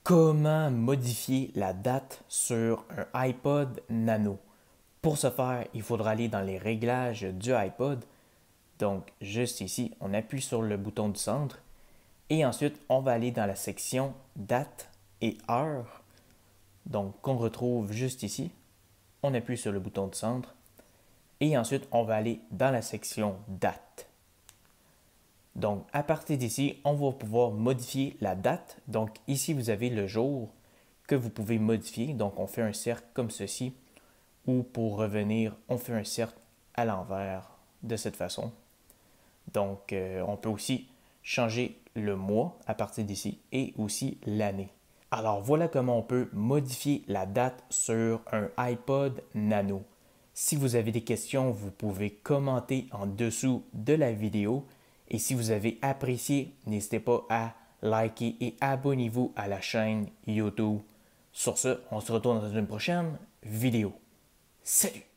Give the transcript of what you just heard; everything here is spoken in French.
Comment modifier la date sur un iPod Nano? Pour ce faire, il faudra aller dans les réglages du iPod. Donc, juste ici, on appuie sur le bouton du centre. Et ensuite, on va aller dans la section date et heure. Donc, qu'on retrouve juste ici. On appuie sur le bouton du centre. Et ensuite, on va aller dans la section date. Donc, à partir d'ici, on va pouvoir modifier la date. Donc, ici, vous avez le jour que vous pouvez modifier. Donc, on fait un cercle comme ceci. Ou pour revenir, on fait un cercle à l'envers de cette façon. Donc, on peut aussi changer le mois à partir d'ici et aussi l'année. Alors, voilà comment on peut modifier la date sur un iPod Nano. Si vous avez des questions, vous pouvez commenter en dessous de la vidéo. Et si vous avez apprécié, n'hésitez pas à liker et abonnez-vous à la chaîne YouTube. Sur ce, on se retrouve dans une prochaine vidéo. Salut!